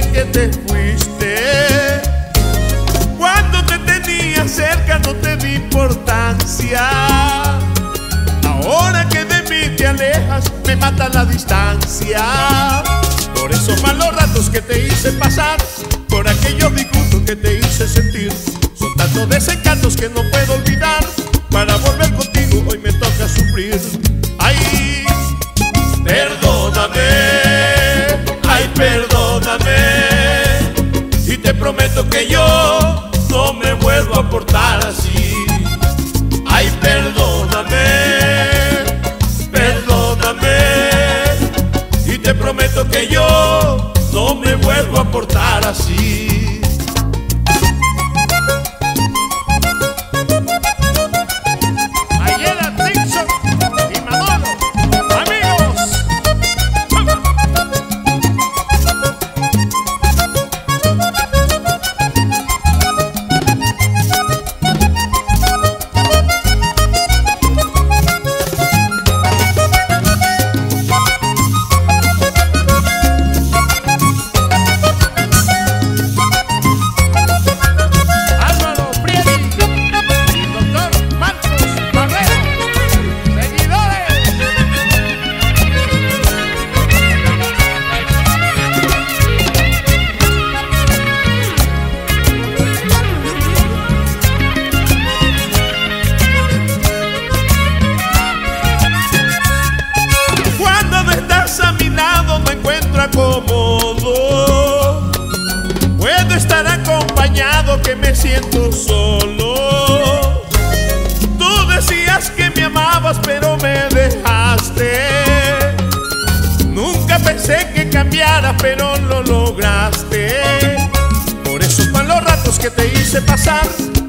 de que te fuiste. Cuando te tenía cerca no te di importancia. Ahora que de mí te alejas me mata la distancia. Por esos malos ratos que te hice pasar, por aquellos disgustos que te hice sentir, son tantos desencantos que no puedo olvidar. Para volver contigo hoy me toca sufrir. Ay, perdóname, ay, perdóname, y te prometo que yo no me vuelvo a portar así. Ay, perdóname, perdóname, y te prometo que yo no me vuelvo a portar así. Cómodo, puedo estar acompañado que me siento solo. Tú decías que me amabas pero me dejaste. Nunca pensé que cambiara pero lo lograste. Por esos malos ratos que te hice pasar,